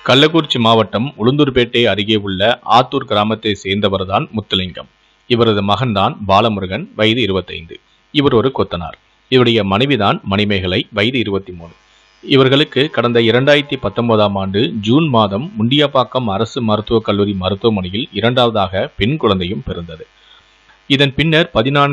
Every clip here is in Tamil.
கள்ளக்குறிச்சி மாவட்டம் உளுந்தூர்பேட்டை அருகே உள்ள ஆத்தூர் கிராமத்தை சேர்ந்தவர்தான் முத்துலிங்கம். இவரது மகன்தான் பாலமுருகன், வயது 25. இவர் ஒரு கொத்தனார். இவருடைய மனைவிதான் மணிமேகலை, வயது 23. இவர்களுக்கு கடந்த 2019ஆம் ஆண்டு ஜூன் மாதம் முண்டியப்பாக்கம் அரசு மருத்துவக் கல்லூரி மருத்துவமனையில் இரண்டாவதாக பெண் குழந்தையும் பிறந்தது. இதன் பின்னர்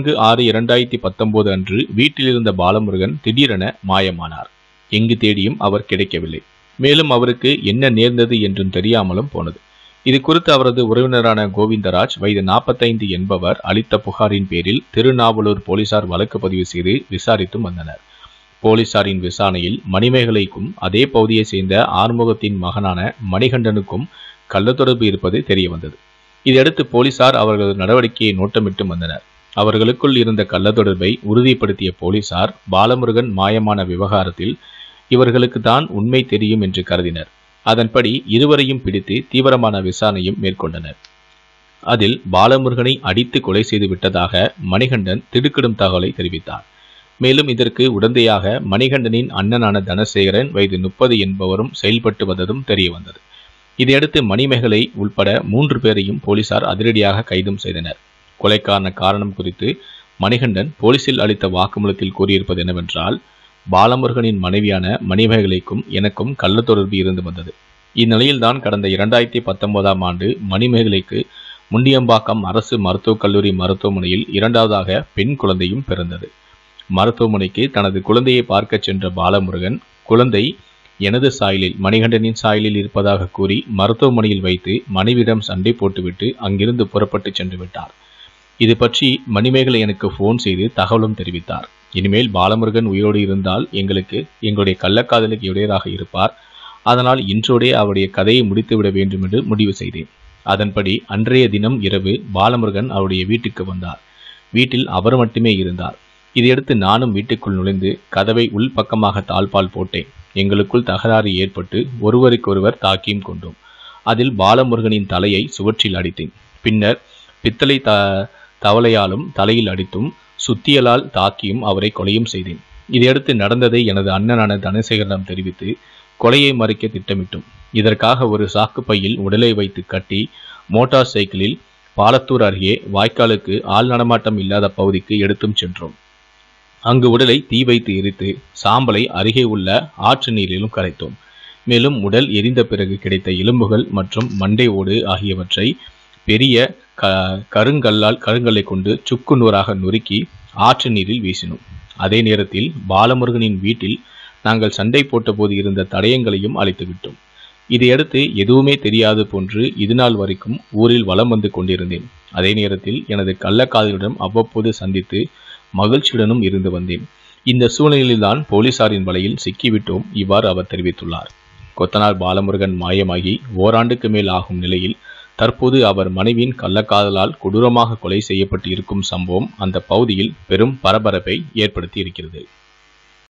14/6/2019 அன்று வீட்டில் இருந்த பாலமுருகன் திடீரென மாயமானார். எங்கு தேடியும் அவர் கிடைக்கவில்லை. மேலும் அவருக்கு என்ன நேர்ந்தது என்றும் தெரியாமலும் போனது. இது குறித்து அவரது உறவினரான கோவிந்தராஜ், வயது 45 என்பவர் அளித்த புகாரின் பேரில் திருநாவலூர் போலீசார் வழக்கு பதிவு செய்து விசாரித்து வந்தனர். போலீசாரின் விசாரணையில் மணிமேகலைக்கும் அதே பகுதியை சேர்ந்த ஆறுமுகத்தின் மகனான மணிகண்டனுக்கும் கள்ளத்தொடர்பு இருப்பது தெரியவந்தது. இதையடுத்து போலீசார் அவர்களது நடவடிக்கையை நோட்டமிட்டு வந்தனர். அவர்களுக்குள் இருந்த கள்ளத்தொடர்பை உறுதிப்படுத்திய போலீசார் பாலமுருகன் மாயமான விவகாரத்தில் இவர்களுக்கு தான் உண்மை தெரியும் என்று கருதினர். அதன்படி இருவரையும் பிடித்து தீவிரமான விசாரணையும் மேற்கொண்டனர். அதில் பாலமுருகனை அடித்து கொலை செய்து விட்டதாக மணிகண்டன் திடுக்கிடும் தகவலை தெரிவித்தார். மேலும் இதற்கு உடந்தையாக மணிகண்டனின் அண்ணனான தனசேகரன், வயது 30 என்பவரும் செயல்பட்டு வந்ததும் தெரிய வந்தது. இதையடுத்து மணிமேகலை உள்பட 3 பேரையும் போலீசார் அதிரடியாக கைதும் செய்தனர். கொலைக்கான காரணம் குறித்து மணிகண்டன் போலீசில் அளித்த வாக்குமூலத்தில் கூறியிருப்பது என்னவென்றால், பாலமுருகனின் மனைவியான மணிமேகலைக்கும் எனக்கும் கள்ளத்தொடர்பு இருந்து வந்தது. இந்நிலையில்தான் கடந்த 2019ஆம் ஆண்டு மணிமேகலைக்கு முண்டியம்பாக்கம் அரசு மருத்துவக் கல்லூரி மருத்துவமனையில் இரண்டாவதாக பெண் குழந்தையும் பிறந்தது. மருத்துவமனைக்கு தனது குழந்தையை பார்க்க சென்ற பாலமுருகன், குழந்தை எனது சாயலில், மணிகண்டனின் சாயலில் இருப்பதாக கூறி மருத்துவமனையில் வைத்து மனைவியிடம் சண்டை போட்டுவிட்டு அங்கிருந்து புறப்பட்டு சென்று விட்டார். இது பற்றி மணிமேகலை எனக்கு போன் செய்து தகவலும் தெரிவித்தார். இனிமேல் பாலமுருகன் உயிரோடு இருந்தால் எங்களுடைய கள்ளக்காதலுக்கு இடையராக இருப்பார். அதனால் இன்றோடே அவருடைய கதையை முடித்துவிட வேண்டும் என்று முடிவு செய்தேன். அதன்படி அன்றைய தினம் இரவு பாலமுருகன் அவருடைய வீட்டுக்கு வந்தார். வீட்டில் அவர் மட்டுமே இருந்தார். இதையடுத்து நானும் வீட்டுக்குள் நுழைந்து கதவை உள் பக்கமாக தாழ்பால் போட்டேன். எங்களுக்குள் தகராறு ஏற்பட்டு ஒருவருக்கொருவர் தாக்கியும் கொண்டோம். அதில் பாலமுருகனின் தலையை சுவற்றில் அடித்தேன். பின்னர் பித்தளை தவளையாலும் தலையில் அடித்தும் சுத்தியலால் தாக்கியும் அவரை கொலையும் செய்தேன். இதையடுத்து நடந்ததை எனது அண்ணனான தனசேகரிடம் தெரிவித்து கொலையை மறைக்க திட்டமிட்டோம். இதற்காக ஒரு சாக்கு பையில் உடலை வைத்து கட்டி மோட்டார் சைக்கிளில் பாலத்தூர் அருகே வாய்க்காலுக்கு ஆள் நடமாட்டம் இல்லாத பகுதிக்கு எடுத்தும் சென்றோம். அங்கு உடலை தீ வைத்து எரித்து சாம்பலை அருகே உள்ள ஆற்று நீரிலும் கரைத்தோம். மேலும் உடல் எரிந்த பிறகு கிடைத்த எலும்புகள் மற்றும் மண்டை ஓடு ஆகியவற்றை பெரிய கருங்கல்லை கொண்டு சுக்கு நூறாக நொறுக்கி ஆற்று நீரில் வீசினோம். அதே நேரத்தில் பாலமுருகனின் வீட்டில் நாங்கள் சண்டை போட்டபோது இருந்த தடயங்களையும் அழித்து விட்டோம். இதையடுத்து எதுவுமே தெரியாது போன்று இதுநாள் வரைக்கும் ஊரில் வலம் வந்து கொண்டிருந்தேன். அதே நேரத்தில் எனது கள்ளக்காதலிடம் அவ்வப்போது சந்தித்து மகிழ்ச்சியுடனும் இருந்து வந்தேன். இந்த சூழ்நிலையில்தான் போலீசாரின் வலையில் சிக்கிவிட்டோம். இவ்வாறு அவர் தெரிவித்துள்ளார். கொத்தனார் பாலமுருகன் மாயமாகி ஓராண்டுக்கு மேல் ஆகும் நிலையில் தற்போது அவர் மனைவியின் கள்ளக்காதலால் கொடூரமாக கொலை செய்யப்பட்டு இருக்கும் சம்பவம் அந்த பகுதியில் பெரும் பரபரப்பை ஏற்படுத்தி இருக்கிறது.